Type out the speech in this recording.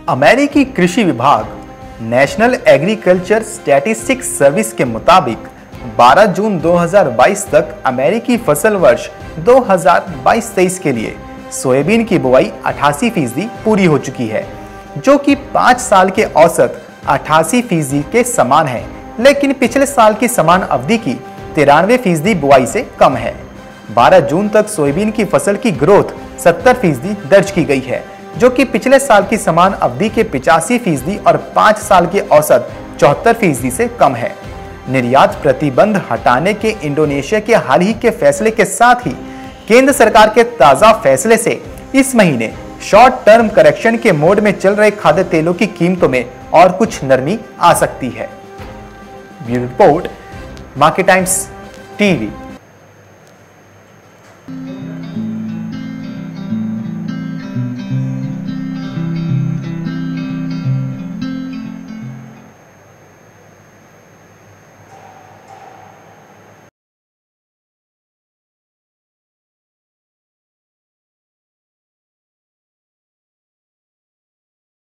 अमेरिकी कृषि विभाग नेशनल एग्रीकल्चर स्टैटिस्टिक्स सर्विस के मुताबिक 12 जून 2022 तक अमेरिकी फसल वर्ष 2022-23 के लिए सोयाबीन की बुआई 88% पूरी हो चुकी है, जो कि 5 साल के औसत 88% के समान है, लेकिन पिछले साल की समान अवधि की 93% बुआई से कम है। 12 जून तक सोयाबीन की फसल की ग्रोथ 70% दर्ज की गई है, जो कि पिछले साल की समान अवधि के 85% और 5 साल के औसत 74% से कम है। निर्यात प्रतिबंध हटाने के इंडोनेशिया के हाल ही के फैसले के साथ ही केंद्र सरकार के ताजा फैसले से इस महीने शॉर्ट टर्म करेक्शन के मोड में चल रहे खाद्य तेलों की कीमतों में और कुछ नरमी आ सकती है। Bureau report, market Times TV.